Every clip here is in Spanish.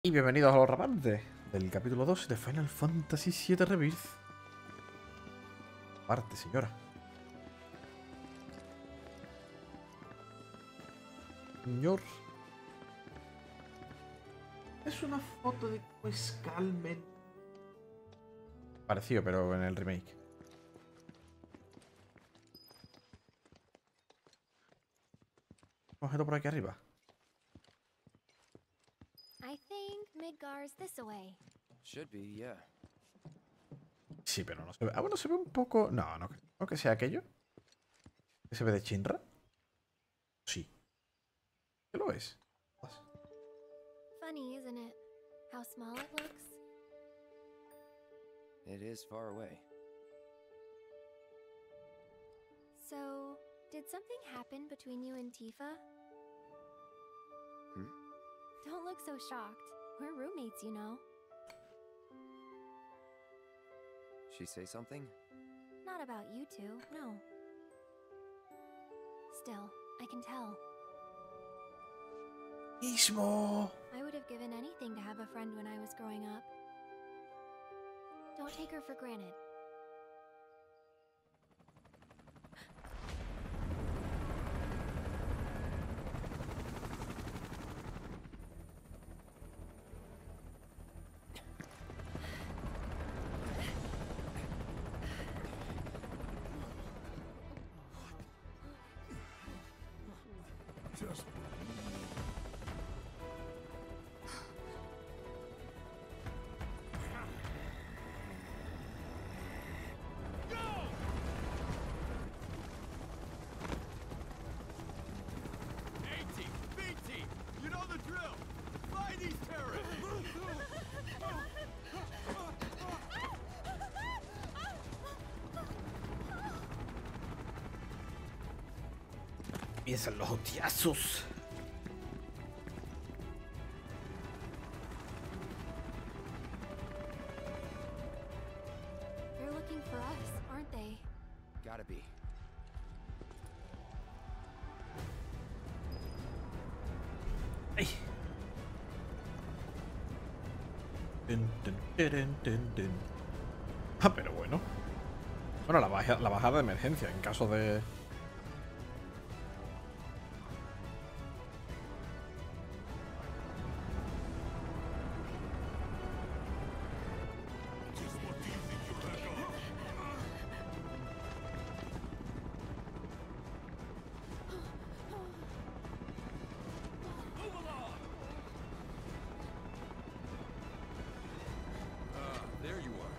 Y bienvenidos a los rapantes del capítulo 2 de Final Fantasy VII Rebirth. Parte, señora. Señor. Es una foto de Calmen. Parecido, pero en el remake. Un objeto por aquí arriba. I think Midgar's this away. Should be, yeah. Sí, pero no se ve. Ah, bueno, se ve un poco. No, no creo que sea aquello. ¿Que se ve de Shinra? Sí. ¿Qué lo es? Funny, isn't it? How small it looks. It is far away. So, did something happen between you and Tifa? Hmm? Don't look so shocked. We're roommates, you know. She say something? Not about you two, no. Still, I can tell. ¡Mismo! I would have given anything to have a friend when I was growing up. Don't take her for granted. Just Piensan los hostiazos. They're looking for us, aren't they? Gotta be. ¡Ay! Dun, dun, dun, dun, dun. Ah, pero bueno. Bueno, la bajada de emergencia en caso de... there you are.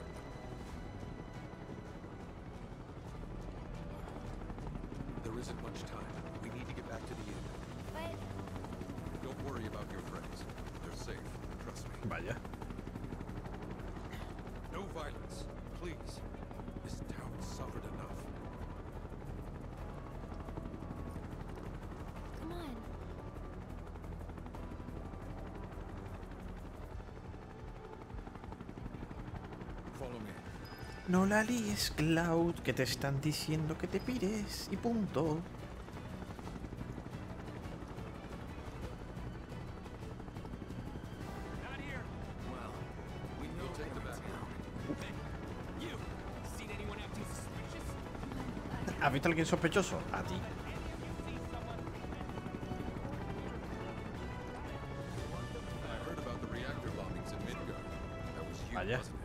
There isn't much time. We need to get back to the inn. But Don't worry about your friends. They're safe. Trust me. Vaya. No violence, please. This town suffered enough. come on. Follow me. No la líes, Cloud, que te están diciendo que te pires y punto. Well, we know take them back. You seen anyone acting suspicious? ¿Has visto a alguien sospechoso? A ti. I heard about the reactor bombings in Midgard. That was you, Vaya. wasn't it?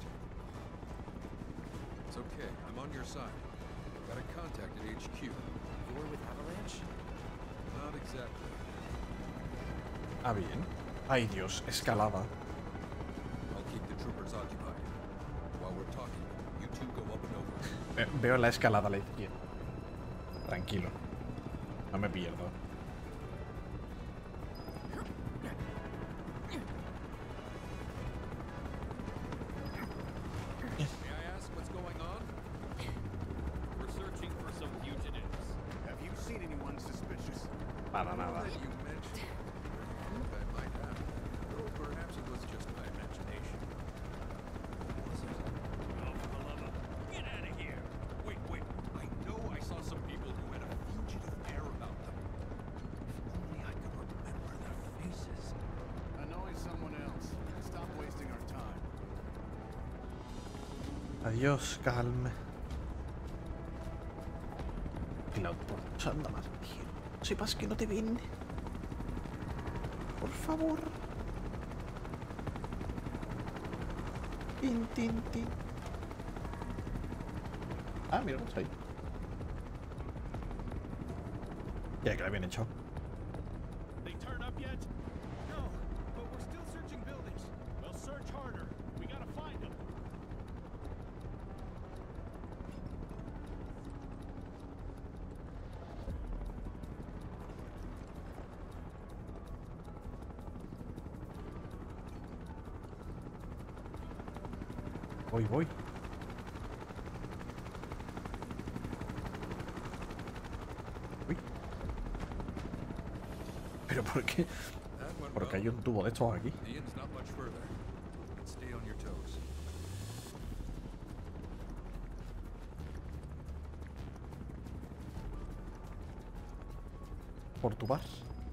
It's okay. I'm on your side. Got a contact at HQ. You were with Avalanche? Not exactly. Ah, bien. Ay, Dios, escalada. I'll keep the troopers occupied. While we're talking, you two go up and over. Veo la escalada a la izquierda. Tranquilo. No me pierdo. May I ask what's going on? We're searching for some fugitives. Have you seen anyone suspicious? Para nada. That you mentioned. I think I might have. Though perhaps it was just my imagination. What was it? Oh, for the love of... Get out of here! Wait. I know I saw some people who had a fugitive air about them. Adiós, calma. Cloud, anda más, tío. Sepas que no te ven. Por favor. Tin, tin, tin. Ah, mira, está ahí. Ya que la habían hecho. They turn up yet? No, but we're still searching buildings. We'll search harder. We gotta find them. Voy. Uy. ¿Pero por qué? That went Porque well. hay un tubo de estos aquí. The end's not much further. Stay on your toes. Por tu bar.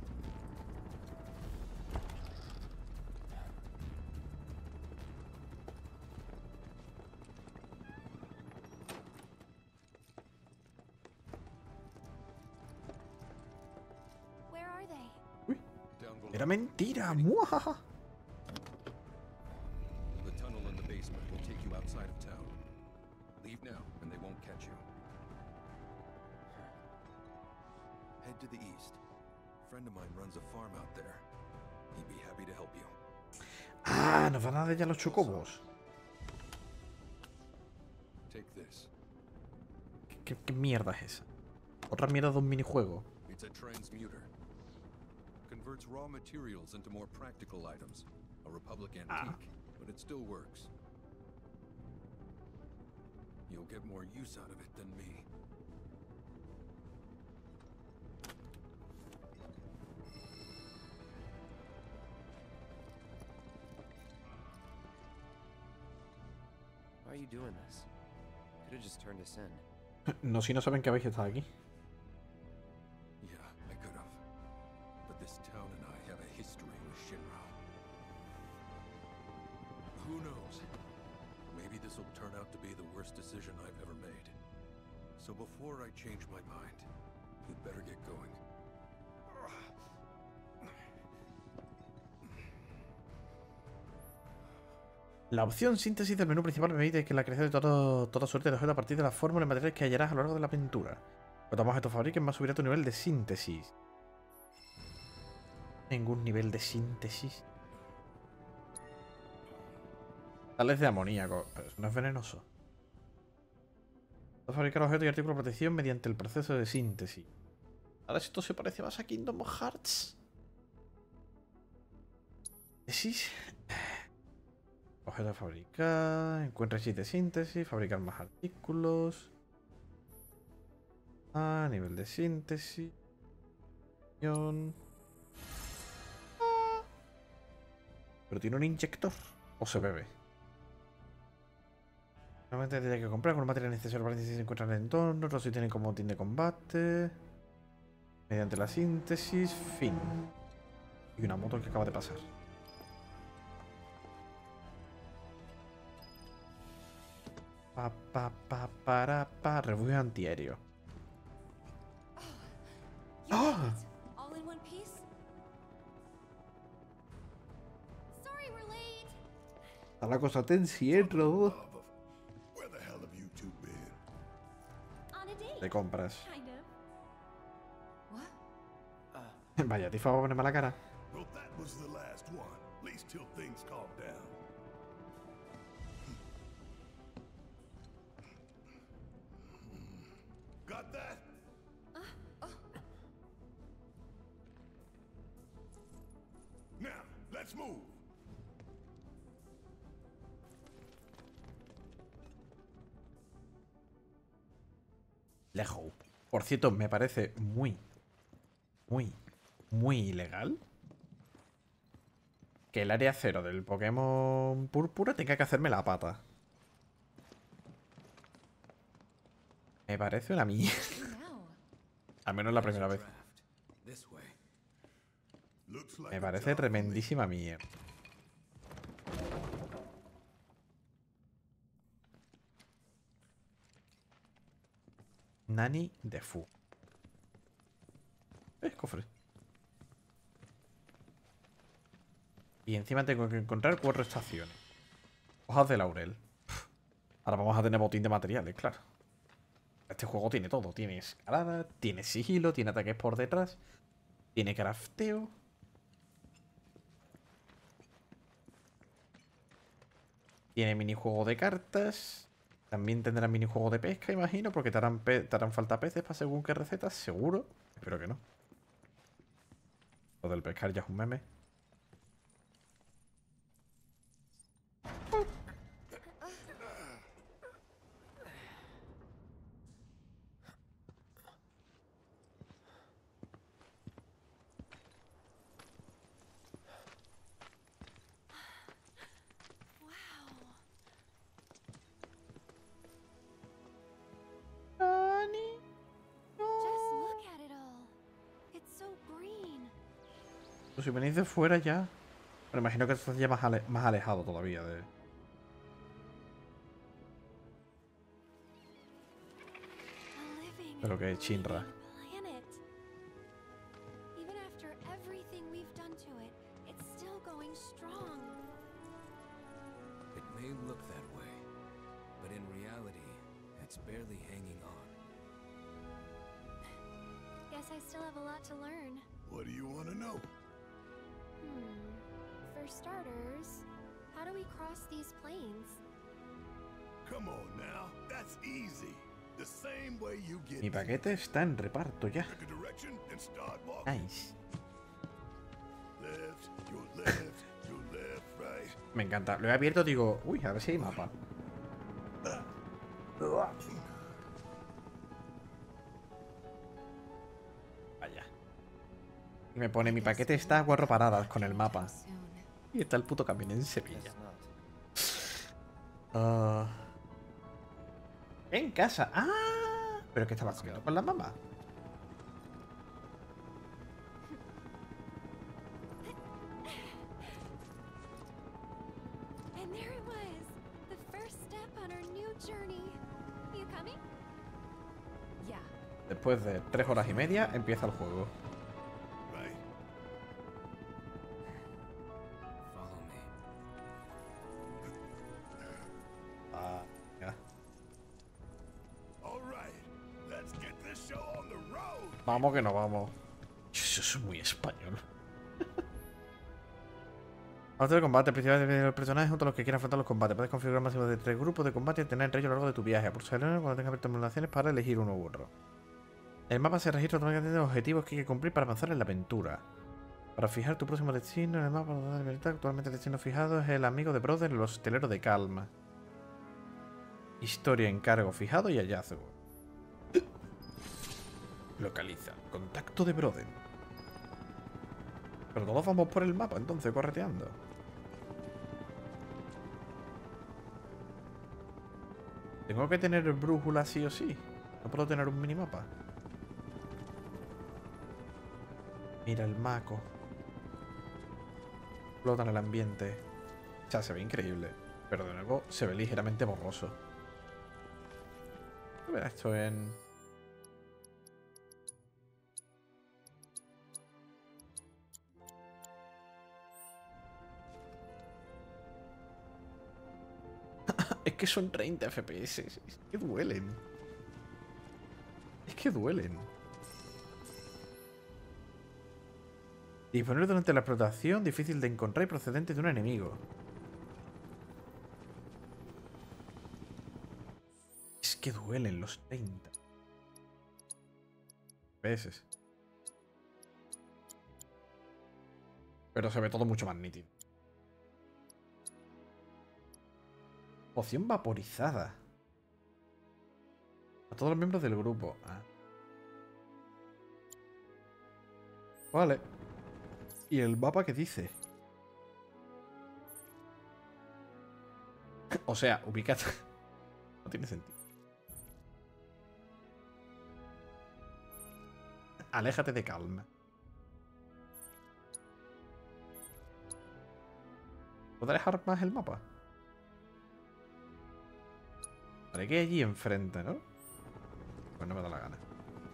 Where are they? Down below. Era mentira. ¡Muajaja! The tunnel in the basement will take you outside of town. Leave now, and they won't catch you. Head to the east. A friend of mine runs a farm out there. He'd be happy to help you. Ah, nos van a dar ya los chocobos. Take this. ¿Qué mierda es esa? Otra mierda de un minijuego. It's a transmuter. Converts raw materials into more practical items. A Republic antique, but it still works. You'll get more use out of it than me. Why are you doing this? Could have just turned us in. No, si no saben que habéis estado aquí. Yeah, I could have. But this town and I have a history with Shinra. Who knows? Maybe this will turn out to be the worst decision I've ever made. So before I change my mind, you'd better get going. La opción síntesis del menú principal permite que la creación de toda suerte de objetos a partir de las fórmulas y materiales que hallarás a lo largo de la aventura. Cuanto más objetos fabriques, más subirá tu nivel de síntesis. Ningún nivel de síntesis. Sales de amoníaco. Pero eso no es venenoso. Puedes fabricar objetos y artículos de protección mediante el proceso de síntesis. Ahora esto se parece más a Kingdom Hearts. Síntesis. Objeto a fabricar. Encuentra sheet de síntesis. Fabricar más artículos. Ah, nivel de síntesis. Pero tiene un inyector. O se bebe. Normalmente tendría que comprar con un material necesario para que se encuentra en el entorno. Otros sí tienen como botín de combate. Mediante la síntesis. Fin. Y una moto que acaba de pasar. Refugio antiaéreo. You Oh! did it? All in one piece? Sorry we're late. A la cosa te encierro. Where the hell have you two been? On a date. De compras. Kind of. What? Vaya, Tifa va a ponerme la cara. Well, that was the last one. At least till things calm down. Got that? Now, let's move. Lejos. Por cierto, me parece muy ilegal que el área cero del Pokémon Púrpura tenga que hacerme la pata. Me parece una mierda. Now. Al menos la primera vez. This way. Looks like Me a parece job for me. tremendísima mierda. Nani de Fu. Cofre. Y encima tengo que encontrar 4 estaciones. Hojas de laurel. Ahora vamos a tener botín de materiales, claro. Este juego tiene todo. Tiene escalada, tiene sigilo, tiene ataques por detrás, tiene crafteo. Tiene minijuego de cartas. También tendrá minijuego de pesca, imagino, porque te harán falta peces para según qué recetas, seguro. Espero que no. Lo del pescar ya es un meme. Just look at it all. It's so green. Pues si venís de fuera ya. Pero imagino que estás ya más alejado todavía de. De lo que es Shinra. Planet. Even after everything we've done to it, it's still going strong. It may look that way, but in reality, it's barely hanging on. Guess I still have a lot to learn. What do you want to know? For starters, how do we cross these plains? Come on now, that's easy. The same way you get Mi paquete está en reparto ya. pick a direction and start walking. Nice. Left, your left, your left, right. Me encanta. Lo he abierto, digo, uy, a ver si hay mapa. Vaya. Y me pone, mi paquete está a 4 paradas con el mapa. Y está el puto camino en Sevilla. Guess not. En casa. ¡Ah! ¿Pero qué estaba haciendo con la mamá? And there it was, the first step on our new journey. You coming? Yeah. Después de 3 horas y media, empieza el juego. Right. Follow me. Ah, ya. All right, let's get this show on the road. Vamos que no vamos. Eso es muy español. Auto de combate, principalmente de los personajes junto a los que quieran afrontar los combates. Puedes configurar máximo de 3 grupos de combate y tener entre ellos a lo largo de tu viaje. Pulsa el L cuando tengas abiertas simulaciones para elegir uno u otro. El mapa se registra automáticamente los objetivos que hay que cumplir para avanzar en la aventura. Para fijar tu próximo destino en el mapa de la libertad, actualmente el destino fijado es el amigo de Brother, los hosteleros de Calma. Historia, encargo fijado y hallazgo. Localiza. Contacto de Brother. Pero todos vamos por el mapa, entonces, correteando. Tengo que tener brújula sí o sí. No puedo tener un minimapa. Mira el maco. Flota en el ambiente. O sea, se ve increíble. Pero de nuevo se ve ligeramente borroso. A ver esto en... Es que son 30 FPS. Es que duelen. Es que duelen. Disponer durante la explotación, difícil de encontrar y procedente de un enemigo. Es que duelen los 30 FPS. Pero se ve todo mucho más nítido. Poción vaporizada. A todos los miembros del grupo. Ah. Vale. ¿Y el mapa qué dice? O sea, ubícate. No tiene sentido. Aléjate de Calma. ¿Puedo dejar más el mapa? Vale, que hay allí enfrente, ¿no? Pues no me da la gana.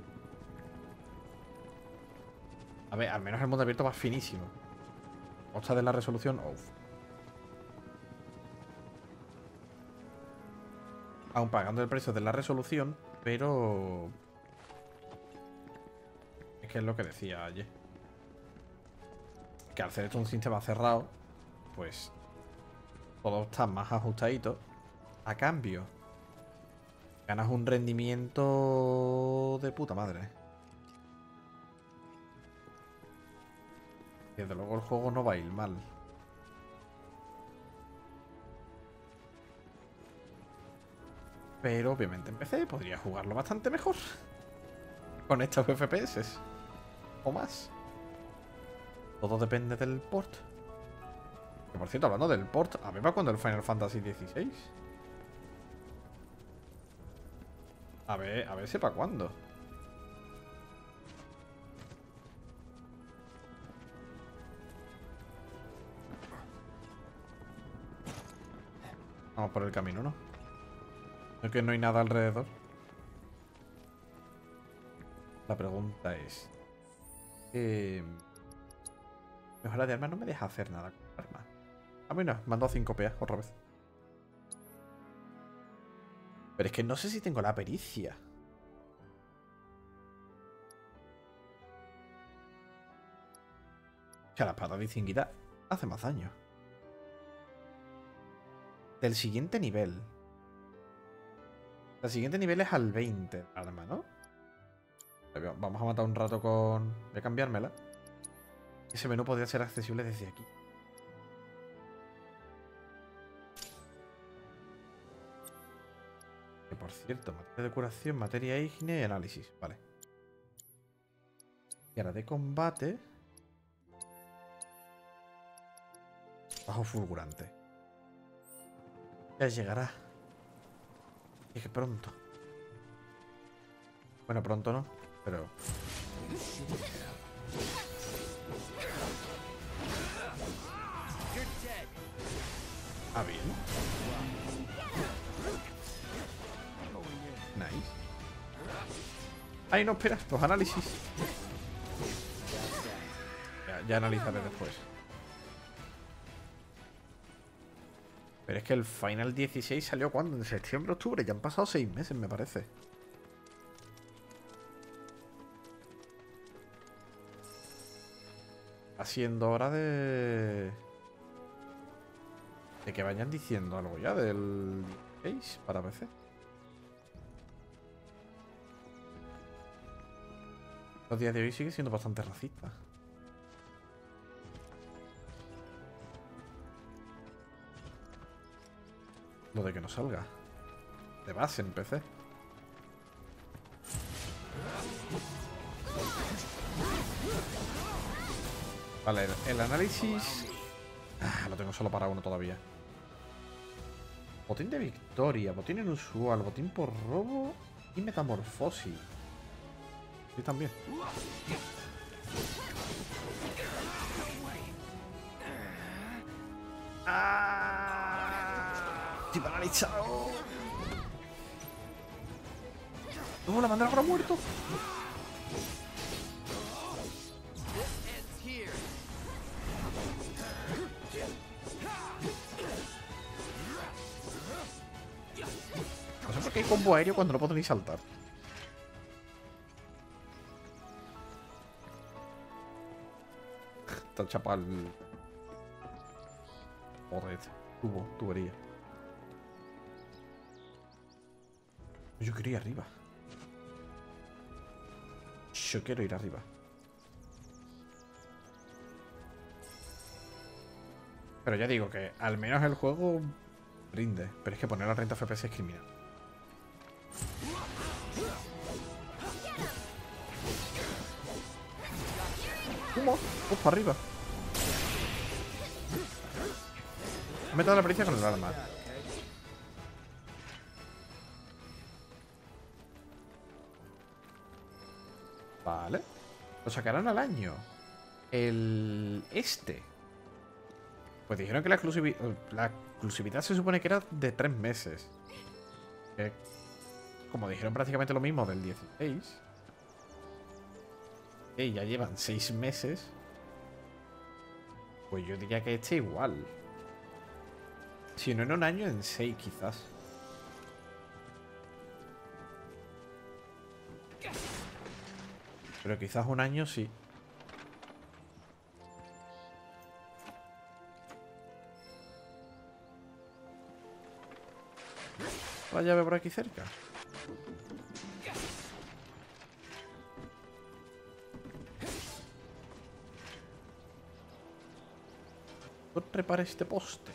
A ver, al menos el mundo abierto va finísimo. Costa de la resolución off. Aún pagando el precio de la resolución, pero... Es que es lo que decía ayer. Que al ser esto un sistema cerrado, pues todo está más ajustadito. A cambio, ganas un rendimiento de puta madre. Desde luego el juego no va a ir mal. Pero obviamente en PC podría jugarlo bastante mejor. Con estos FPS. O más. Todo depende del port. Que por cierto, hablando del port, a ver para cuándo el Final Fantasy XVI. A ver si para cuándo. Vamos por el camino, ¿no? Es que no hay nada alrededor. La pregunta es... Mejora de arma no me deja hacer nada con arma. Ah, mira, mando a 5 PA otra vez. Pero es que no sé si tengo la pericia. O sea, la espada distinguida hace más daño. Del siguiente nivel. El siguiente nivel es al 20 el arma, ¿no? Vamos a matar un rato con... Voy a cambiármela. Ese menú podría ser accesible desde aquí. Que por cierto, materia de curación, materia ígnea y análisis. Vale. Y ahora de combate. Bajo fulgurante. Ya llegará. Y que pronto. Bueno, pronto no, pero... Ah, bien. Nice. Ay, no, espera, los análisis. Ya analizaré después. Pero es que el Final 16 salió ¿cuándo? En septiembre, octubre. Ya han pasado 6 meses, me parece. Va siendo hora de que vayan diciendo algo ya del 16 para PC. Los días de hoy sigue siendo bastante racista. Lo de que no salga. De base en PC. Vale, el análisis... lo tengo solo para uno todavía. Botín de victoria, botín inusual, botín por robo y metamorfosis. Sí, también. Estoy paralizado. ¿Cómo la mandar ahora muerto? No sé por qué hay combo aéreo cuando no puedo ni saltar. Está chapal. Joder, tubería. Yo quiero ir arriba. Yo quiero ir arriba. Pero ya digo que al menos el juego rinde. Pero es que poner a 30 FPS es criminal. ¿Cómo? Para arriba. Me he dado la pericia con el arma. Vale. Lo sacarán al año. Este. Pues dijeron que la exclusividad se supone que era de 3 meses. como dijeron prácticamente lo mismo del 16, que ya llevan 6 meses, pues yo diría que este igual. Si no en un año, en 6 quizás. Pero quizás un año sí. La llave por aquí cerca. No repare este poste.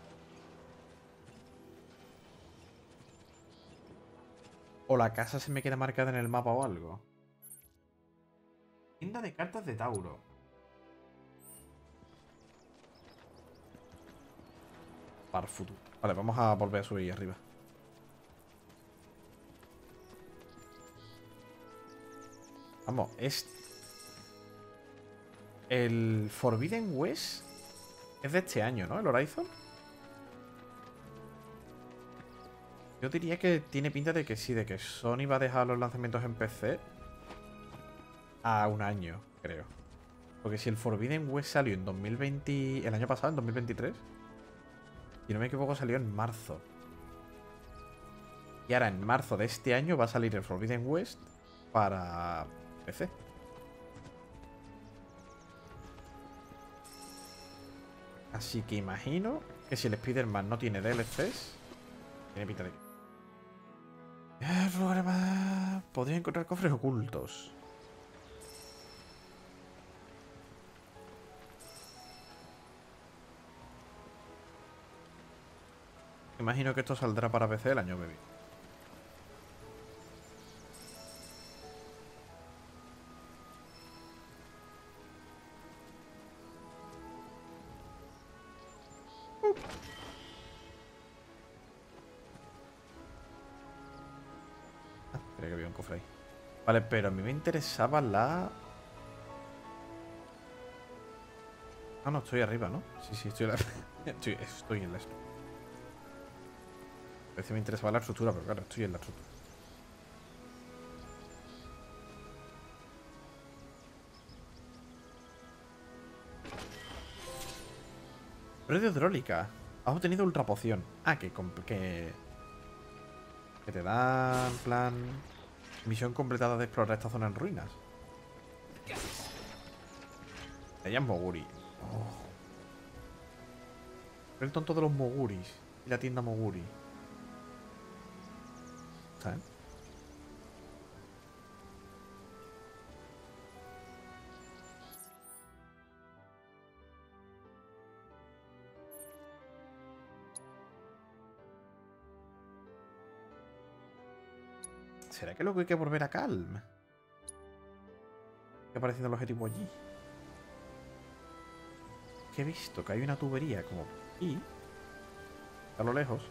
O la casa se me queda marcada en el mapa o algo. Tienda de cartas de Tauro. Para el futuro. Vale, vamos a volver a subir arriba. Vamos, es... El Forbidden West es de este año, ¿no? El Horizon. Yo diría que tiene pinta de que sí, de que Sony va a dejar los lanzamientos en PC a un año, creo. Porque si el Forbidden West salió en 2020... El año pasado, en 2023. Si no me equivoco, salió en marzo. Y ahora en marzo de este año va a salir el Forbidden West para PC. Así que imagino que si el Spider-Man no tiene DLCs, tiene pinta de que... Podría encontrar cofres ocultos. Imagino que esto saldrá para PC el año que viene. Creía que había un cofre ahí. Vale, pero a mí me interesaba la... Ah, no, estoy arriba, ¿no? Sí, estoy en la... estoy en la estructura. A veces me interesaba la estructura, pero claro, estoy en la estructura. Red hidráulica. Has obtenido ultra poción. Ah, que te da, en plan... Misión completada de explorar esta zona en ruinas. Ella es Moguri. Oh. El tonto de los Moguris. Y la tienda Moguri. ¿Sabes? ¿Será que luego hay que volver a Calm? ¿Qué apareciendo el objetivo allí? Que he visto que hay una tubería como aquí. A lo lejos.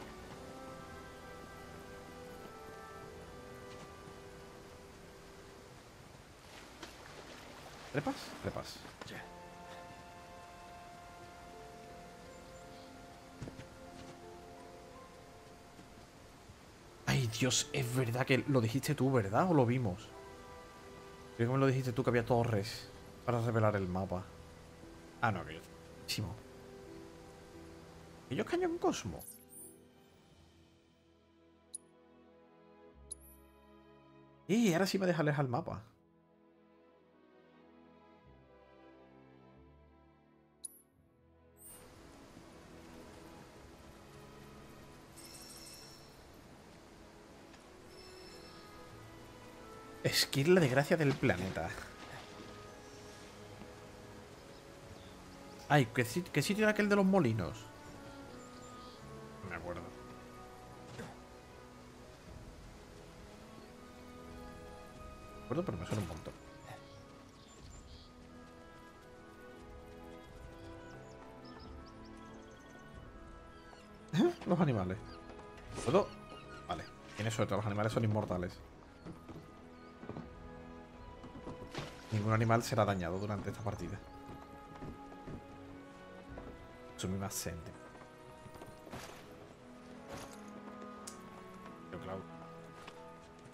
¿Trepas? Trepas. Ay, Dios, es verdad que lo dijiste tú, ¿verdad? ¿O lo vimos? Creo que me lo dijiste tú, que había torres para revelar el mapa. Ah, no, que yo... Muchísimo. ¿Ellos cañón Cosmo? Ahora sí va a dejarles al mapa. Esquir la desgracia del planeta. Ay, ¿qué sitio era aquel de los molinos? No me acuerdo. Me acuerdo, pero me suena un montón. Los animales. ¿Puedo? Vale. Tiene suerte, los animales son inmortales. Ningún animal será dañado durante esta partida. Yo, claro.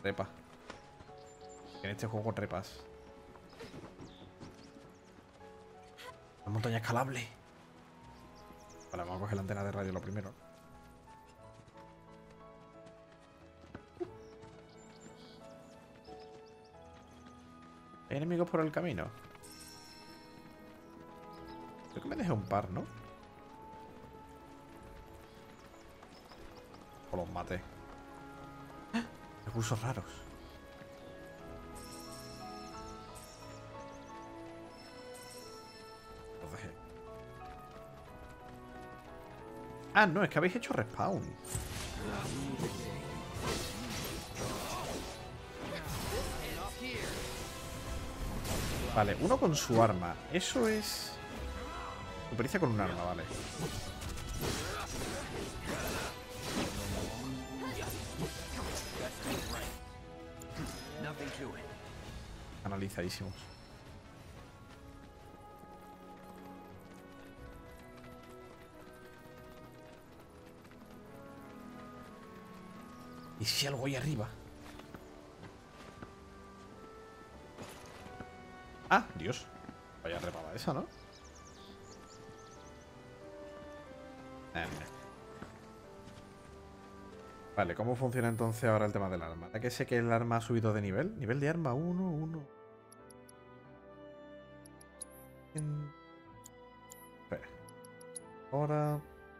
Trepa. En este juego trepas. La montaña escalable. Vale, vamos a coger la antena de radio lo primero. ¿Hay enemigos por el camino? Creo que me dejé un par, ¿no? O los maté. ¡Ah! Recursos raros. Los dejé. Ah, no, es que habéis hecho respawn. Vale, uno con su arma. Eso es... Tu pericia con un arma, vale. Analizadísimos. ¿Y si algo ahí arriba? Ah, Dios. Vaya repada esa, ¿no? Vale, ¿cómo funciona entonces ahora el tema del arma? Ya que sé que el arma ha subido de nivel. Nivel de arma 1, 1. Espera. Ahora...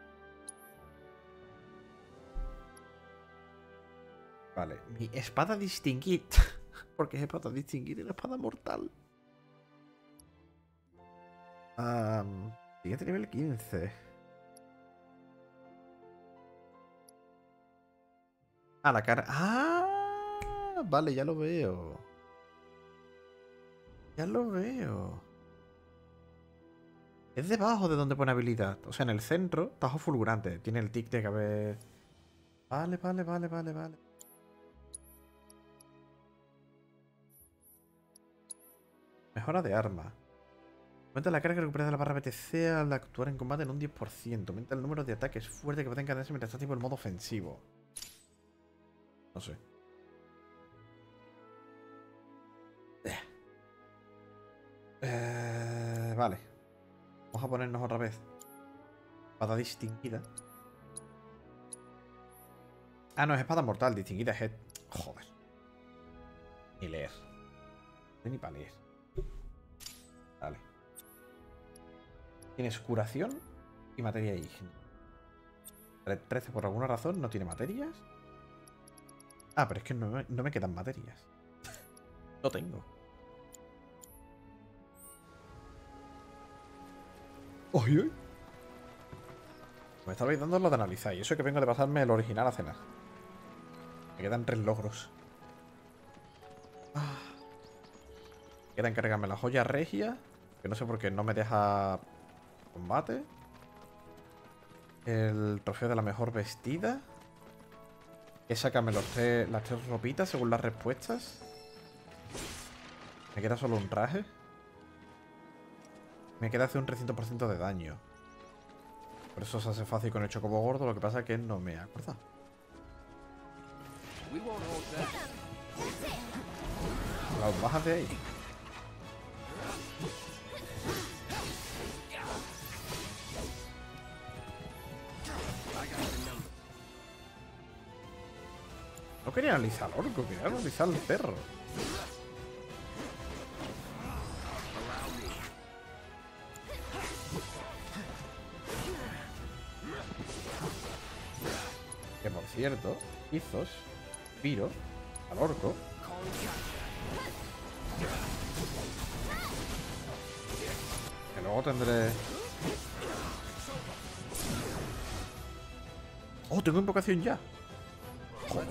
Vale, mi espada distinguida. Porque es espada distinguida y la espada mortal. Siguiente nivel 15. Ah, la cara. Ah, vale, ya lo veo. Ya lo veo. Es debajo de donde pone habilidad. O sea, en el centro, tajo fulgurante. Tiene el tic de cabeza. Vale, vale, vale, vale, vale. Mejora de arma. Aumenta la carga recuperada de la barra BTC al actuar en combate en un 10%. Aumenta el número de ataques fuertes que pueden encadenarse mientras está activo el modo ofensivo. No sé. Vale. Vamos a ponernos otra vez. Espada distinguida. Ah, no, es espada mortal. Distinguida es... Joder. Ni leer. Ni para leer. Vale. Tienes curación y materia ígnea. 13 por alguna razón no tiene materias. Ah, pero es que no me quedan materias. No tengo. ¡Oye! Ay. Me estabais dando lo de analizar. Y eso que vengo de pasarme el original a cenar. Me quedan 3 logros. Queda encargarme la joya regia. Que no sé por qué no me deja combate. El trofeo de la mejor vestida. Que sácame las 3 ropitas según las respuestas. Me queda solo un traje. Me queda hacer un 300% de daño. Por eso se hace fácil con el chocobo gordo. Lo que pasa es que no me acuerdo. Las bajas de ahí. No quería analizar al orco, quería analizar al perro. Que por cierto, Izos, Piro, al orco. Que luego tendré... ¡Oh, tengo invocación ya! Joder.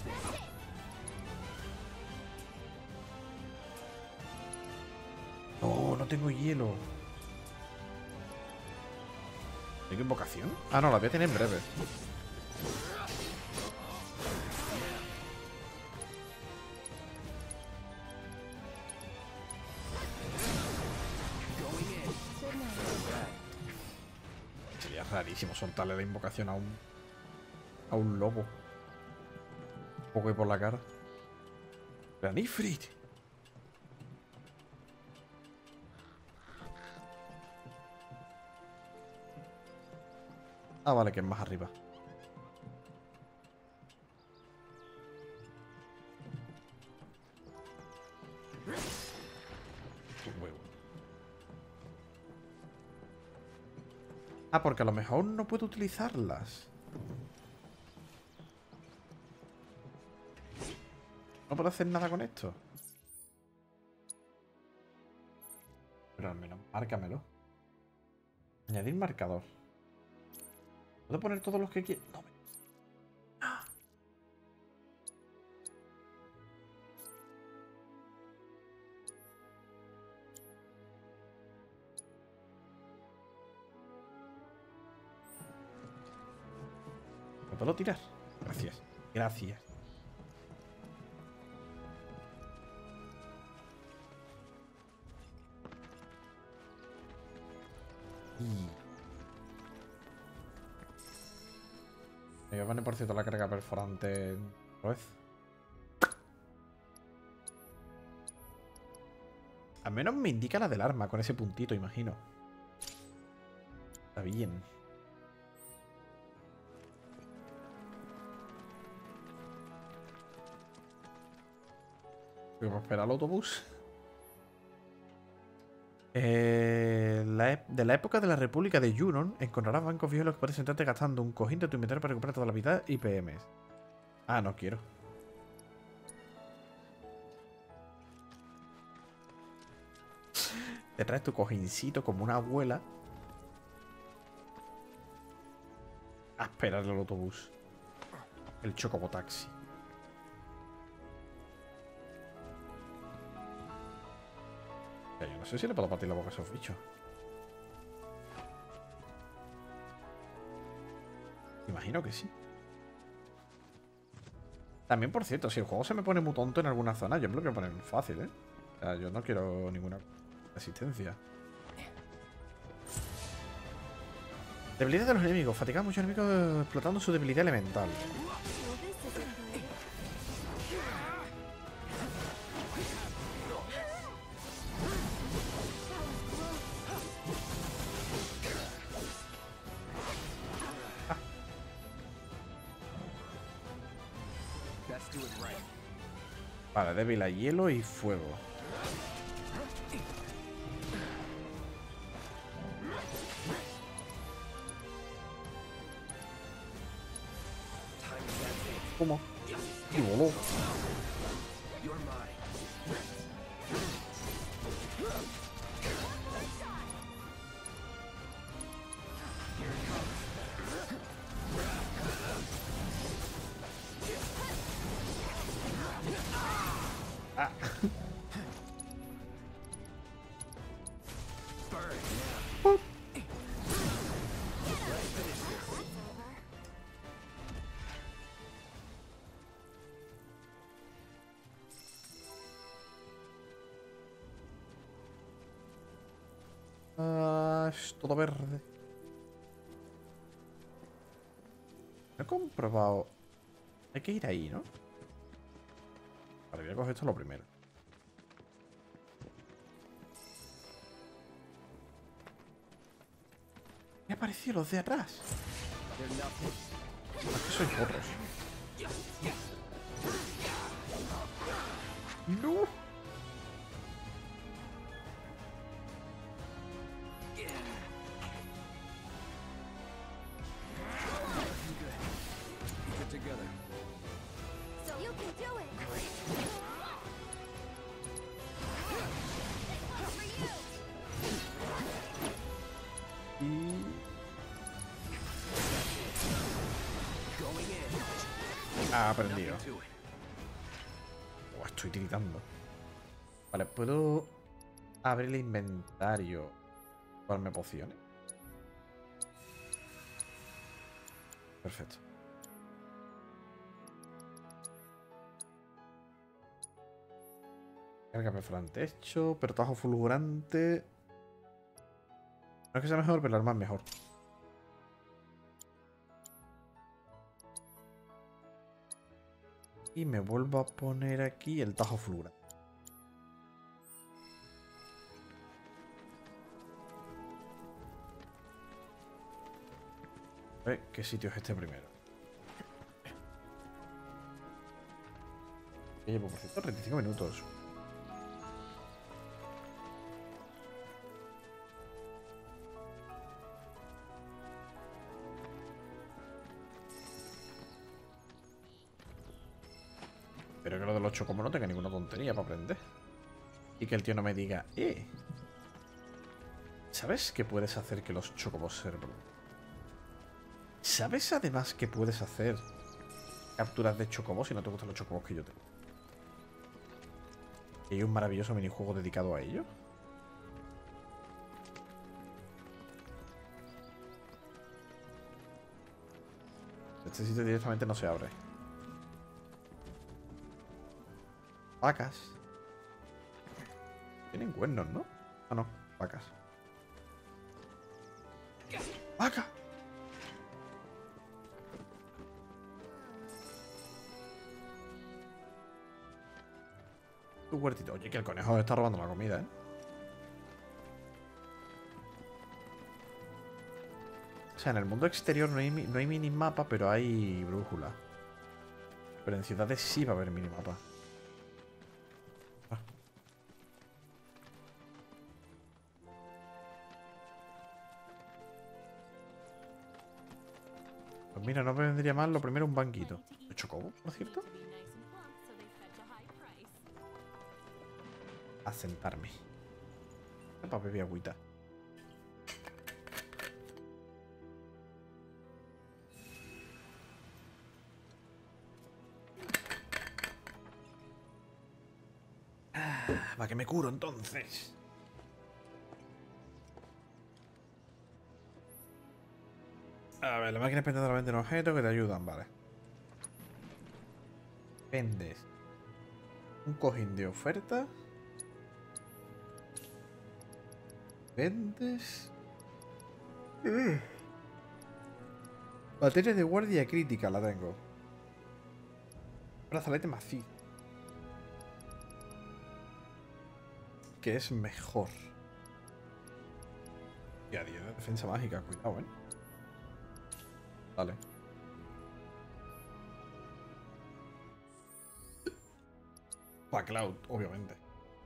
No, no tengo hielo. ¿Tengo invocación? Ah, no, la voy a tener en breve. Sería rarísimo soltarle la invocación a un lobo. Un poco y por la cara. Gran Ifrit. Ah, vale, que es más arriba. Qué huevo. Ah, porque a lo mejor no puedo utilizarlas. No puedo hacer nada con esto. Pero al menos márcamelo. Añadir marcador. ¿Puedo poner todos los que quiero? No. ¿Me puedo tirar? Gracias. Gracias. Me voy a poner, por cierto, la carga perforante otra vez. Al menos me indica la del arma con ese puntito, imagino. Está bien. Voy a esperar al autobús. De la época de la República de Yunon, encontrarás bancos viejos en los que puedes sentarte gastando un cojín de tu inventario para recuperar toda la vida y PMs. Ah, no quiero. Te traes tu cojincito como una abuela a esperar el autobús. El chocobotaxi. Yo no sé si le puedo partir la boca a esos bichos. Imagino que sí. También, por cierto, si el juego se me pone muy tonto en alguna zona, yo me lo quiero poner fácil, ¿eh? O sea, yo no quiero ninguna resistencia. Debilidad de los enemigos. Fatiga a muchos enemigos explotando su debilidad elemental. Well, this isn't good. Best do it right. Vale, débil a hielo y fuego. ¿Cómo? Y voló. You're mine. Ah. Ah, es todo verde. He comprobado. Hay que ir ahí, ¿no? Vale, voy a coger esto lo primero. Me han aparecido los de atrás. They're nothing. Es que sois otros. No. Get together. So you can do it. Going in. Ha aprendido. Nothing to it. Oh, estoy tiritando. Vale, ¿puedo abrir el inventario? ¿Darme pociones? Perfecto. Carga perforante hecho, pero tajo fulgurante. No es que sea mejor, pero el arma es mejor. Y me vuelvo a poner aquí el Tajo Flura. A ver qué sitio es este primero. Que llevo, por cierto, 35 minutos. Pero que lo del 8 como no tenga ninguna tontería para aprender. Y que el tío no me diga, ¿sabes que puedes hacer que los chocobos se reproduzcan? ¿Sabes además que puedes hacer capturas de chocobos si no te gustan los chocobos que yo tengo? ¿Y hay un maravilloso minijuego dedicado a ello? Este sitio directamente no se abre. Vacas. Tienen cuernos, ¿no? Ah, no. Vacas. ¡Vaca! Tu huertito. Oye, que el conejo está robando la comida, ¿eh? O sea, en el mundo exterior no hay minimapa, pero hay brújula. Pero en ciudades sí va a haber minimapa. Pues mira, no me vendría mal lo primero un banquito. ¿De chocobo, por cierto? A sentarme. Para beber agüita. ¿Para qué me curo entonces? A ver, la máquina expendedora vende un objeto que te ayudan, vale. Vendes un cojín de oferta. Vendes. Batería de guardia crítica la tengo. Brazalete macizo. Que es mejor. Y a 10 de defensa mágica, cuidado, Vale. Para Cloud, obviamente.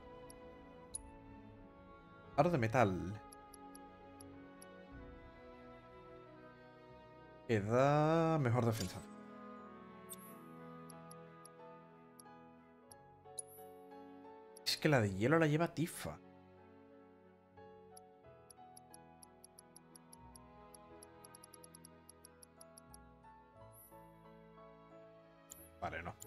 Aro de metal. Que da mejor defensa. Es que la de hielo la lleva Tifa. Vale, no.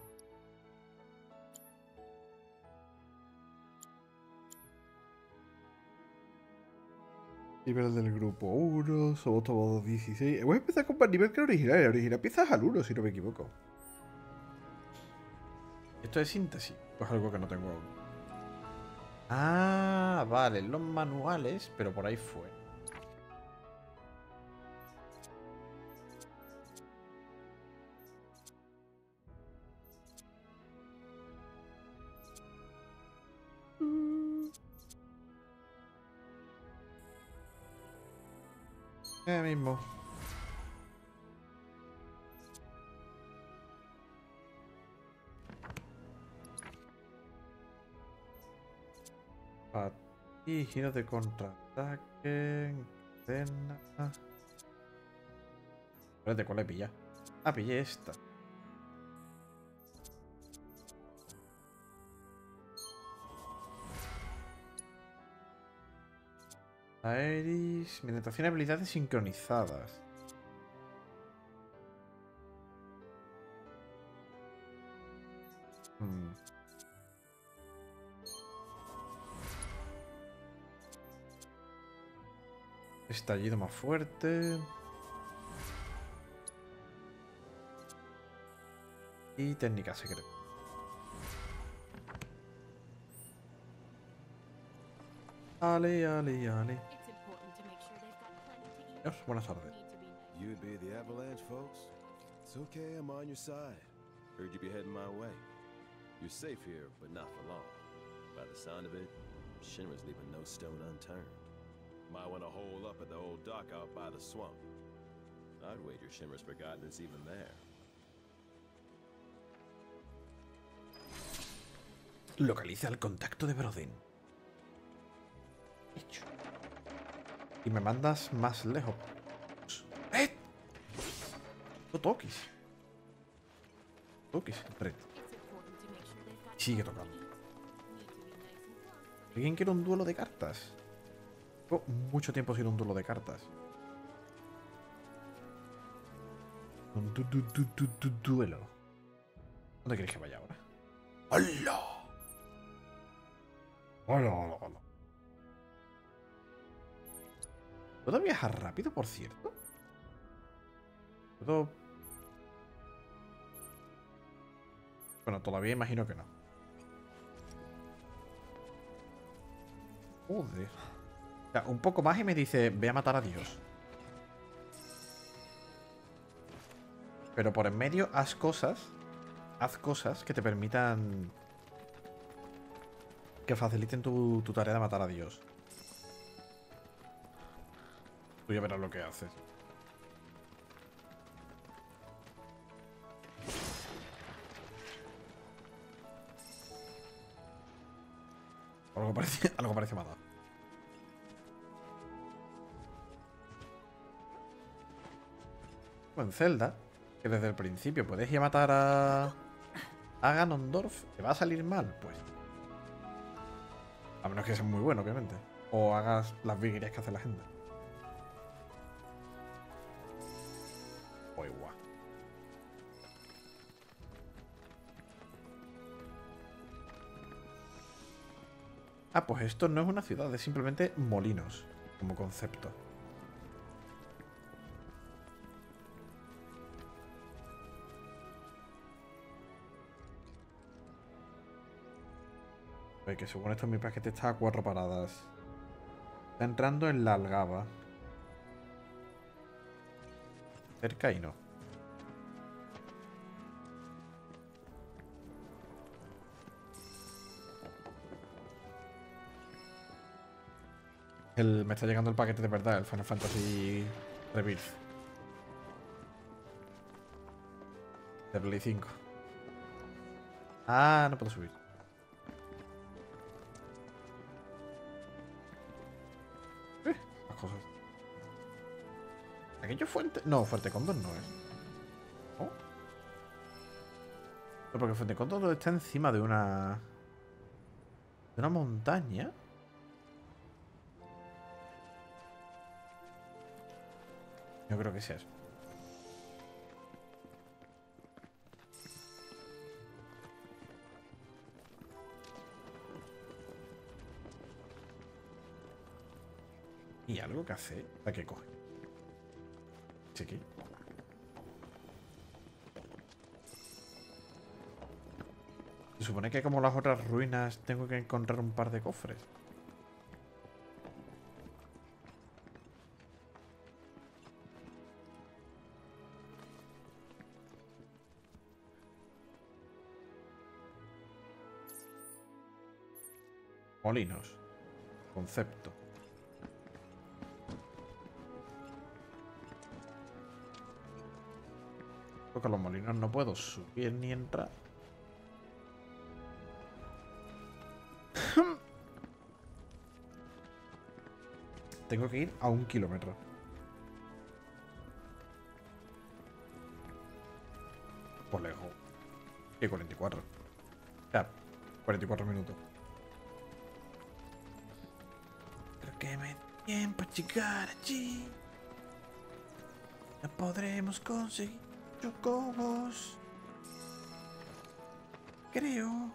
Nivel del grupo 1, somos todos 16. Voy a empezar con más nivel que el original. El original empiezas al 1, si no me equivoco. Esto es síntesis. Pues algo que no tengo aún. Ah, vale, los manuales, pero por ahí fue. Mismo. A ti, giro de contraataque. Cadena. Espérate, ¿cuál he pillado? Ah, pillé esta. Aeris. Meditación y habilidades sincronizadas. Estallido más fuerte. Y técnica secreta. Ale, ale, ale. Dios, buenas tardes. You'd be the Avalanche, folks. It's okay, I'm on your side. Heard you be heading my way. You're safe here, but not for long. By the sound of it, Shinra's leaving no stone unturned. Might want to hole up at the old dock out by the swamp. I'd wager Shinra's forgotten it's even there. Localiza el contacto de Brodin. Hecho. Y me mandas más lejos. ¡Eh! No toques. Toques, Red. Sigue tocando. ¿Alguien quiere un duelo de cartas? Llevo mucho tiempo sin un duelo de cartas. Un duelo. ¿Dónde quieres que vaya ahora? ¡Hola! ¡Hola, hola, hola! ¿Puedo viajar rápido, por cierto? ¿Puedo...? Bueno, todavía imagino que no. Joder. O sea, un poco más y me dice, ve a matar a Dios. Pero por en medio haz cosas que te permitan... que faciliten tu tarea de matar a Dios. Tú ya verás lo que haces. Algo parece matar. En Zelda, que desde el principio puedes ir a matar a Ganondorf, ¿te va a salir mal? Pues. A menos que seas muy bueno, obviamente. O hagas las virguerías que hace la gente. O igual. Ah, pues esto no es una ciudad, es simplemente molinos, como concepto. Que según esto mi paquete está a 4 paradas. Está entrando en la Algaba. Cerca y no. Me está llegando el paquete de verdad, el Final Fantasy Rebirth. De Play 5. Ah, no puedo subir. Las cosas. ¿Aquello Fuente? No, Fuerte Cóndor no es. ¿No? No, porque Fuente Cóndor está encima de una... de una montaña. Yo creo que sea eso. ¿Y algo que hace? ¿Para qué coge? ¿Sí aquí? Se supone que como las otras ruinas tengo que encontrar un par de cofres. Molinos. Concepto. Porque los molinos no puedo subir ni entrar. Tengo que ir a 1 kilómetro. Por lejos. Y 44. O sea, 44 minutos. Creo que me da tiempo a llegar allí. No podremos conseguir chocobos. Creo.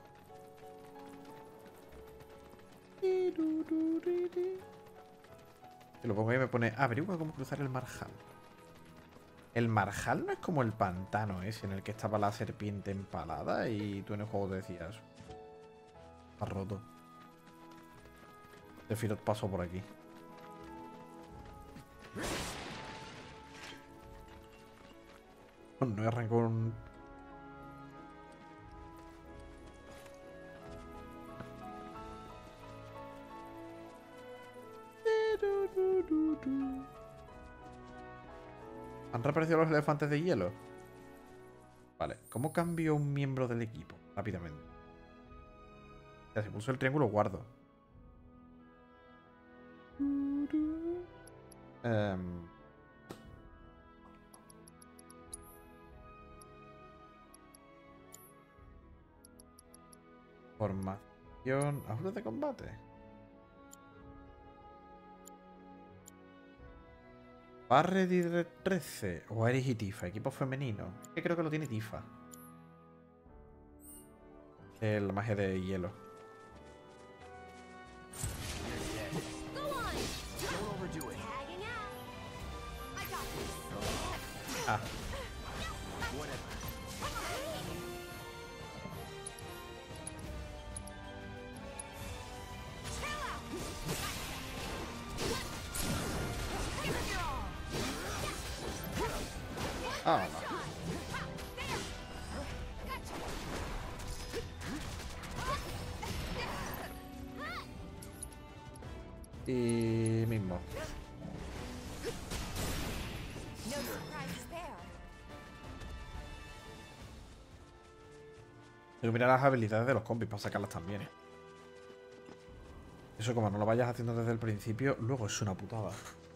Y lo pongo ahí y me pone, averigua cómo cruzar el marjal. El marjal no es como el pantano ese en el que estaba la serpiente empalada y tú en el juego decías, ha roto. Sephiroth pasó por aquí. No arrancó un... ¿Han reaparecido los elefantes de hielo? Vale, ¿cómo cambio un miembro del equipo? Rápidamente. O sea, si pulso el triángulo, guardo. Formación. ¿Autos de combate? Barred y Red 13. O Ares y Tifa. Equipo femenino. Es que creo que lo tiene Tifa. La magia de hielo. Go on! Don't overdo it. Tagging out. I got this. Ah. Chill out. Give it your all. Ah, y mismo. No surprises there. Tengo que mirar las habilidades de los combis para sacarlas también. Eso, como no lo vayas haciendo desde el principio, luego es una putada.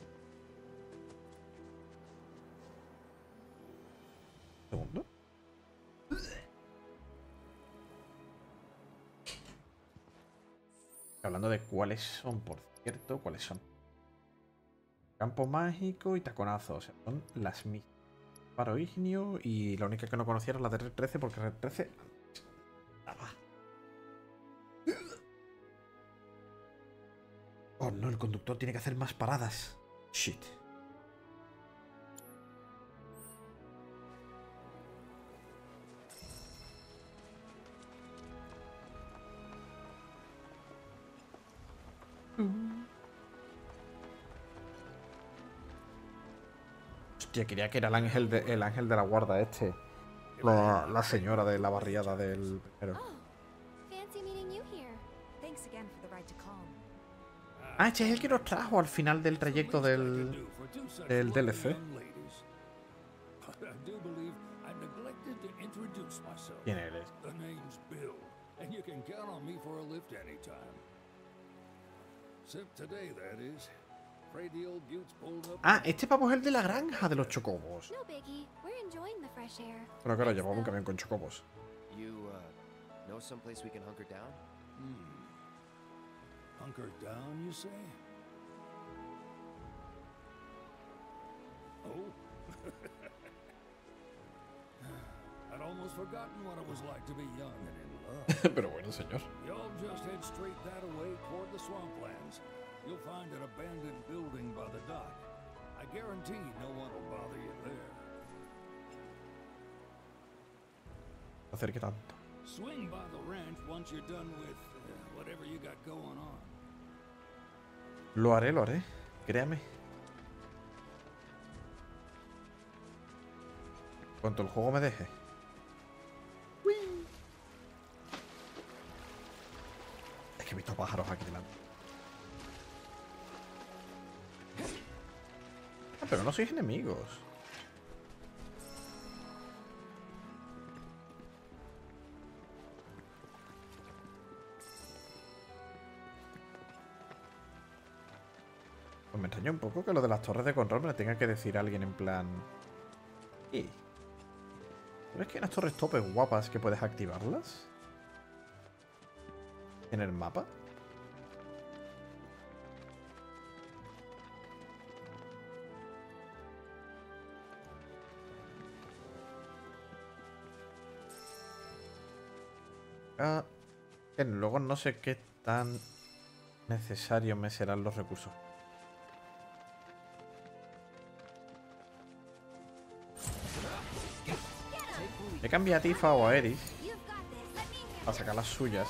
Segundo. Hablando de cuáles son, por cierto, cuáles son. Campo mágico y taconazo. O sea, son las mismas. Faro ígneo y la única que no conocía era la de Red 13 porque Red 13... Oh no, el conductor tiene que hacer más paradas. Shit. Hostia, quería que era el ángel de la guarda este. La señora de la barriada del primero. Oh, fancy meeting you here. Thanks again for the ride to Calm. Ah, este es el que nos trajo al final del trayecto del DLC. ¿Quién eres? The name's Bill, and you can count on me for a lift anytime. Except today, that is. Afraid the old Buttes pulled up. Ah, este pavo es el de la granja de los chocobos. No biggie. We're enjoying the fresh air. Pero claro, llevaba un camión con chocobos. You, know someplace we can hunker down? Hunker down, you say? Oh? I'd almost forgotten what it was like to be young and in love. Pero bueno, señor. Y'all just head straight that away toward the swamplands. You'll find an abandoned building by the dock. I guarantee no one will bother you there. No acerque tanto. Swing by the ranch once you're done with whatever you got going on. Lo haré. Créame. Cuanto el juego me deje. Es que he visto pájaros aquí delante. Ah, pero no sois enemigos. Pues me extraña un poco que lo de las torres de control me lo tenga que decir alguien en plan... ¿Y? ¿Ves que hay unas torres topes guapas que puedes activarlas? ¿En el mapa? Ah, que luego no sé qué tan necesarios me serán los recursos. He cambiado a Tifa o a Eris a sacar las suyas.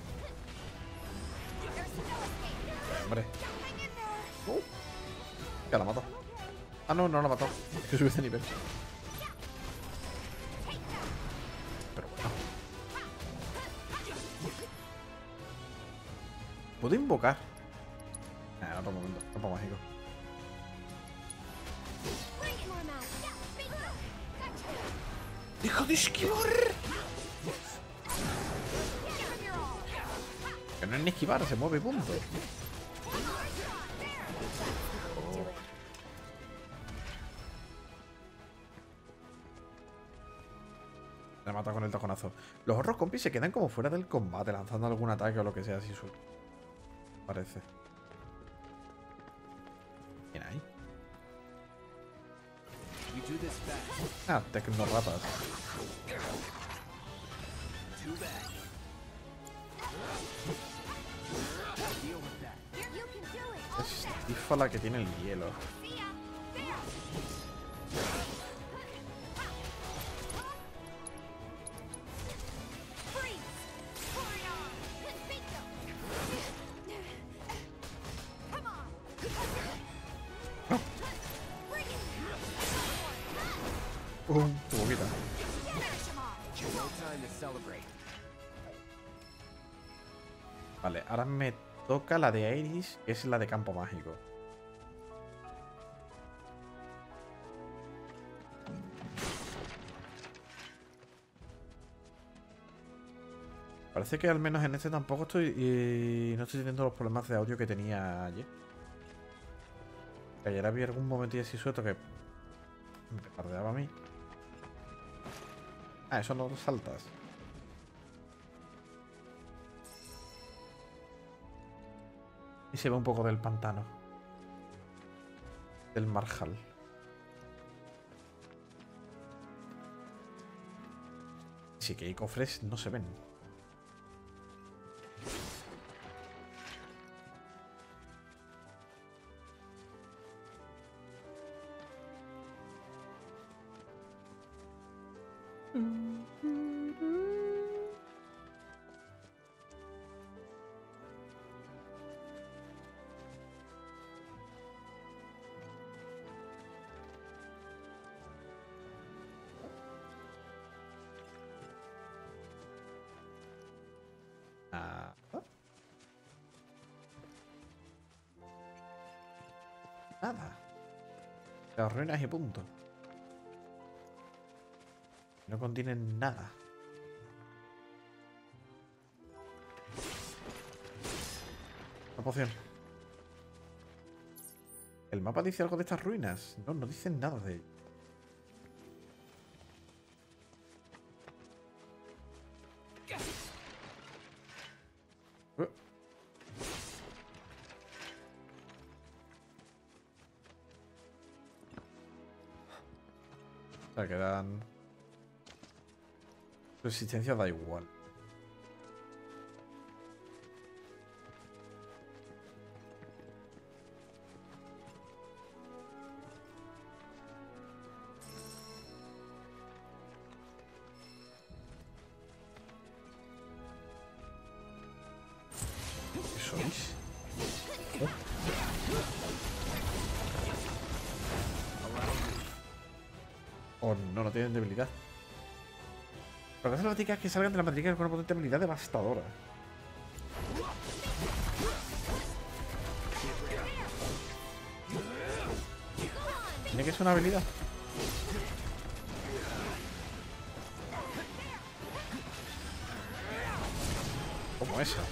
Hombre. Ya la mató. Ah, no, no la mató. Es que sube de nivel. Pero bueno. ¿Puedo invocar? En otro momento. Campo mágico. ¡Deja de esquivar! Que no es ni esquivar, se mueve, punto. Me mata con el tajonazo. Los horros compis se quedan como fuera del combate, lanzando algún ataque o lo que sea así suelto. Parece. ¿Quién hay? Ah, tecnoratas. Es Tifa la que tiene el hielo. Tu boquita. Vale, ahora me toca la de Iris, que es la de campo mágico. Parece que al menos en este tampoco estoy... Y no estoy teniendo los problemas de audio que tenía ayer. Que ayer había algún momentillo así suelto que me retardeaba a mí. Ah, eso no saltas. Y se ve un poco del pantano. Del marjal. Sí que hay cofres, no se ven. Nada. Las ruinas y punto. No contienen nada. Una poción. ¿El mapa dice algo de estas ruinas? No, no dicen nada de ello. O sea, quedan... Su existencia da igual. ¿Qué sois? Oh, no, no tienen debilidad. Lo que hace la matrica es que salgan de la matrica con una potente habilidad devastadora. Tiene que ser una habilidad. Como esa.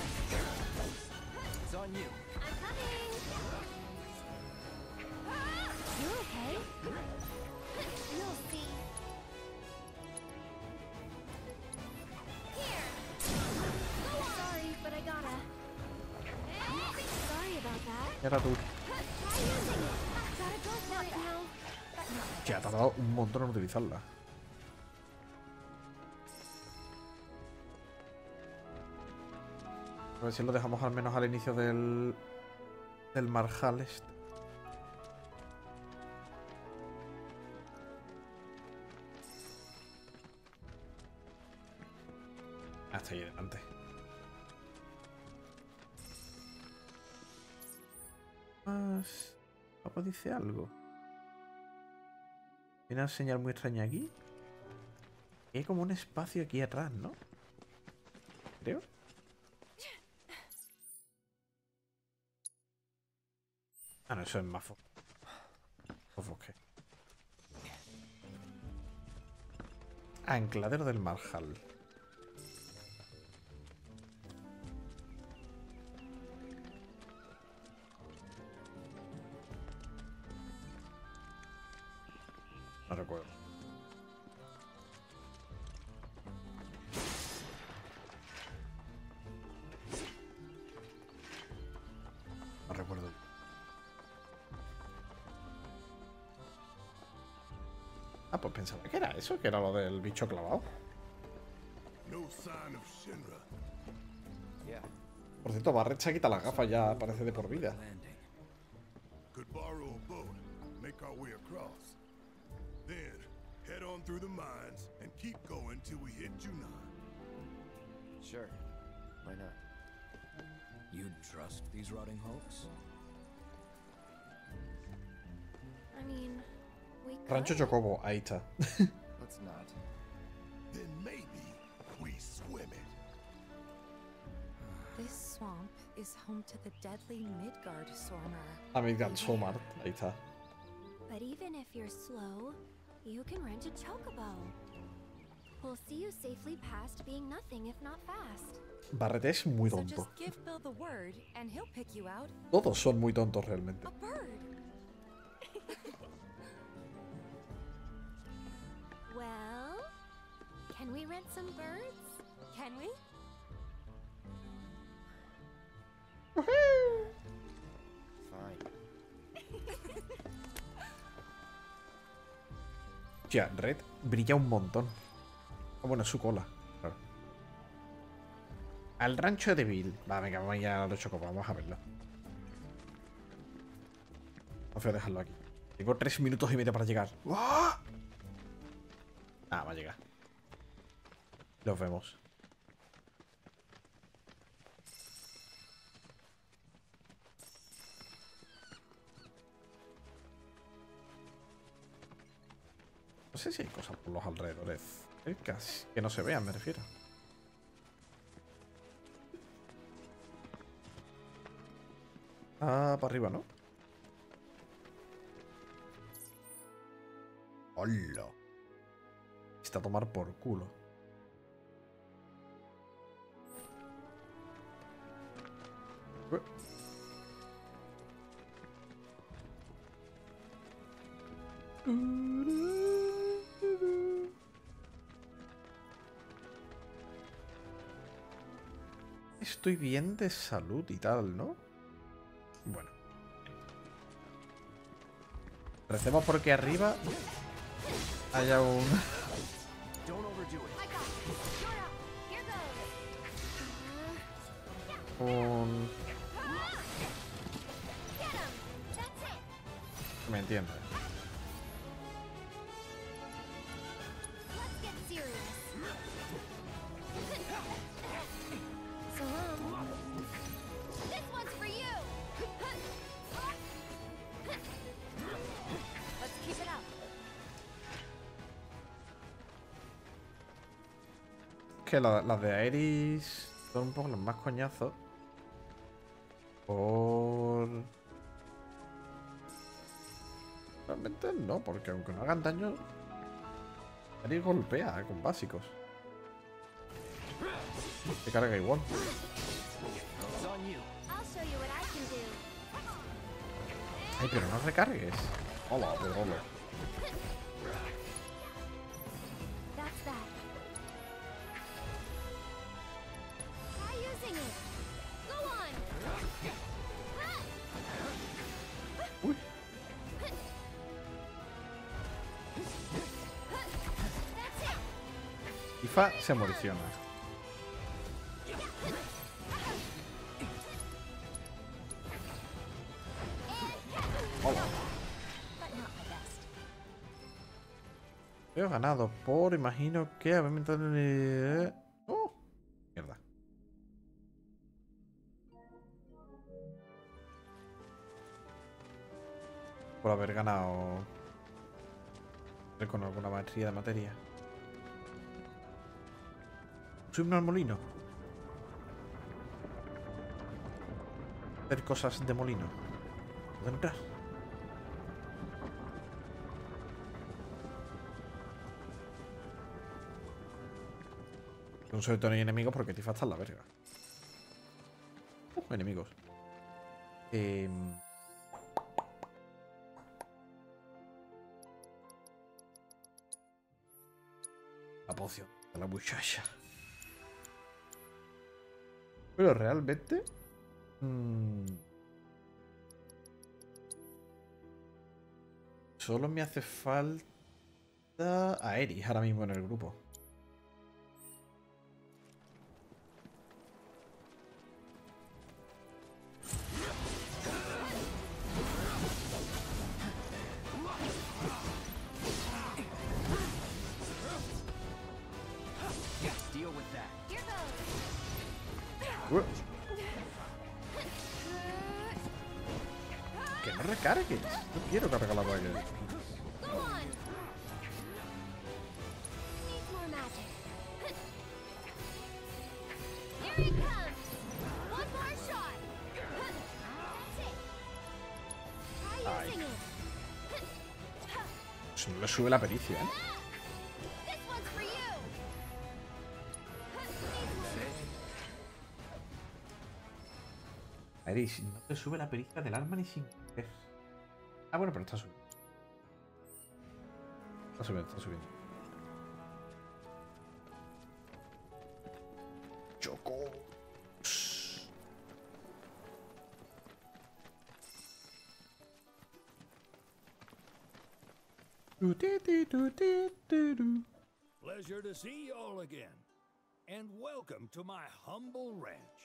Era tú. Que ha tardado un montón en utilizarla. A ver si lo dejamos al menos al inicio del marjal este. Hasta ahí delante. Luego dice algo. Hay una señal muy extraña aquí. Hay como un espacio aquí atrás, ¿no? Creo. Ah, no, eso es más bosque. Ancladero del Marjal. No recuerdo. No recuerdo. Ah, pues pensaba que era eso, que era lo del bicho clavado. No sign of Shinra. Yeah. Por cierto, Barret se quita las gafas ya, parece de por vida. Landing. Could borrow a boat, make our way across. Then, head on through the mines and keep going till we hit Junon. Sure. Why not? You'd trust these rotting hulks? I mean, we could. Rancho Chocobo, ahí está. Let's not. Then maybe we swim it. This swamp is home to the deadly Midgard Sormer. Amidgard Somar, ahí está. But even if you're slow, you can rent a chocobo. We'll see you safely past being nothing if not fast. Barret es muy So tonto. just give Bill the word and he'll pick you out. Todos son muy tontos realmente. A bird. Well, can we rent some birds? Can we? Fine. Ya, Red brilla un montón. Ah, bueno, es su cola. Claro. Al rancho de Bill. Va, venga, vamos a ir a los chocobos, vamos a verlo. No feo dejarlo aquí. Tengo 3 minutos y medio para llegar. ¡Uah! Ah, va a llegar. Los vemos. No sé si hay cosas por los alrededores cercas que no se vean, me refiero. Ah, para arriba, ¿no? ¡Hola! Está a tomar por culo. Estoy bien de salud y tal, ¿no? Bueno. Recemos porque arriba haya un... Don't overdo it. I got it. You're up. Here goes. un... Get him. That's it. Me entiendes. Let's get serious. So, this one's for you. Let's keep it up. Que las de Aeris son un poco los más coñazos. Por... Realmente no, porque aunque no hagan daño, Aeris golpea con básicos. Se carga igual. It's on you. I'll show you what I can do. Ay, pero no recargues. Hola, de doble. That's that. Try using it. Go on. Uy. That's it. Ifa se moriciona. Hola. But not my best. He ganado por, imagino que haber inventado... ¡Oh! Mierda. por haber ganado con alguna maestría de materia. Subirme al molino. Hacer cosas de molino. ¿Puedo entrar? No sobre todo no hay enemigos porque Tifa está en la verga. Enemigos. La poción de la muchacha. Pero realmente... solo me hace falta a Eris ahora mismo en el grupo. Que no recargues. No quiero cargar la vaga. Pues no le sube la pericia, ¿eh? Eris, no te sube la pericia del arma ni sin querer. Ah, bueno, pero está subiendo. Está subiendo, está subiendo. Choco. Pleasure to see you all again. And welcome to my humble ranch.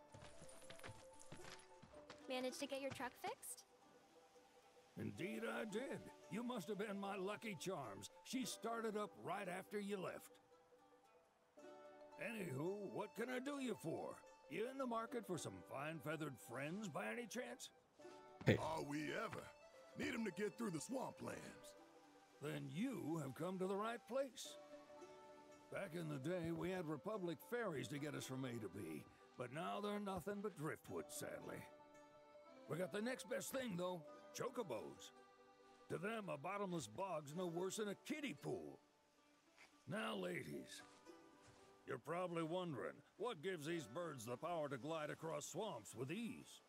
Managed to get your truck fixed? Indeed I did. You must have been my lucky charms. She started up right after you left. Anywho, what can I do you for? You in the market for some fine-feathered friends by any chance? Hey. Are we ever? Need them to get through the swamplands. Then you have come to the right place. Back in the day, we had Republic ferries to get us from A to B, but now they're nothing but driftwood, sadly. We got the next best thing, though, chocobos. To them, a bottomless bog's no worse than a kiddie pool. Now, ladies, you're probably wondering, what gives these birds the power to glide across swamps with ease?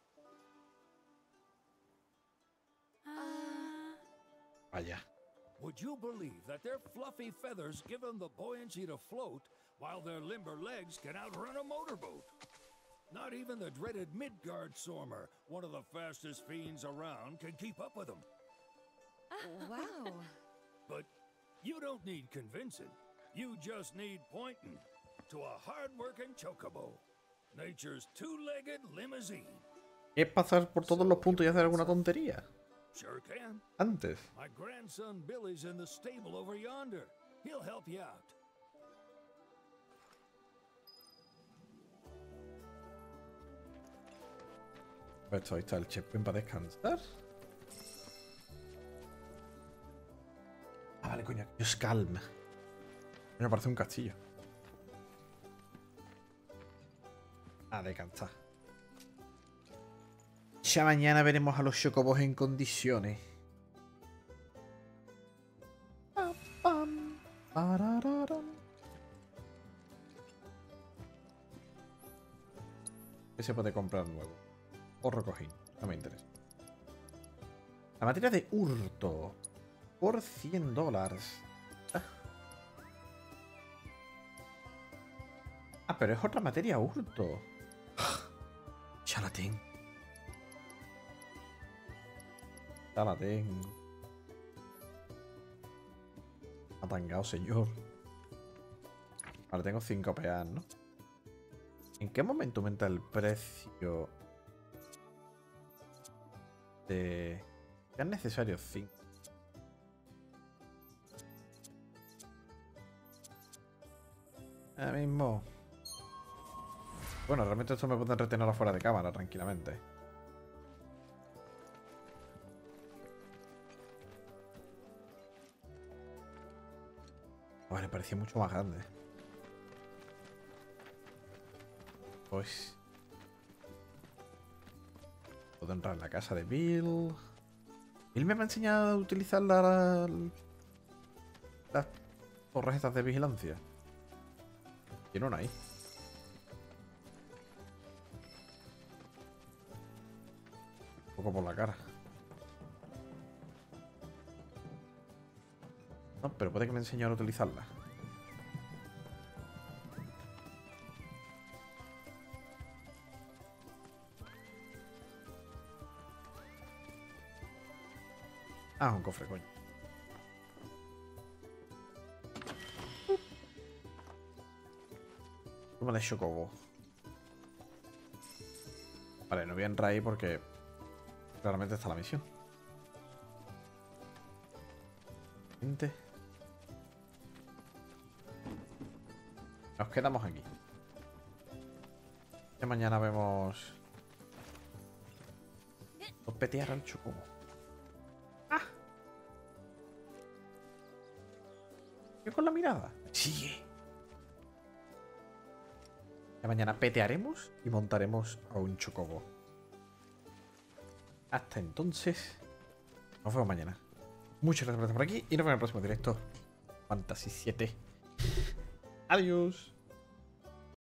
Vaya. Would you believe that their fluffy feathers give them the buoyancy to float, while their limber legs can outrun a motorboat? Not even the dreaded Midgard Sormer, one of the fastest fiends around, can keep up with them. Wow. But you don't need convincing. You just need pointing to a hard-working chocobo. Nature's two-legged limousine. Es pasar por todos los puntos y hacer alguna tontería. Sure can. Antes. My grandson Billy's in the stable over yonder. He'll help you out. Pues ahí está el checkpoint para descansar. Ah, vale, coño. Es calma. Me parece un castillo. A descansar. Ya mañana veremos a los chocobos en condiciones. Pam, pam, parararam. ¿Qué se puede comprar nuevo? Horro cojín, no me interesa. La materia de hurto. Por $100. Ah, pero es otra materia hurto. Ya la tengo. Ya la tengo. Atangado, señor. Ahora tengo 5 PA, ¿no? ¿En qué momento aumenta el precio de... Ya es necesario 5? Ahora mismo... Bueno, realmente esto me puede retener afuera de cámara tranquilamente. Vale, parecía mucho más grande. Pues... puedo entrar en la casa de Bill. Bill me ha enseñado a utilizar las torres estas de vigilancia. Tiene una ahí. Un poco por la cara. No, pero puede que me enseñe a utilizarla. Ah, un cofre, coño. Toma de Chocobo. Vale, no voy a entrar ahí porque claramente está la misión. Gente. Nos quedamos aquí. Ya mañana vemos... Topetear al Chocobo. ¡Ah! ¿Qué con la mirada? ¡Sigue! Ya mañana petearemos y montaremos a un Chocobo. Hasta entonces, nos vemos mañana. Muchas gracias por estar por aquí y nos vemos en el próximo directo. Fantasy 7. Adiós.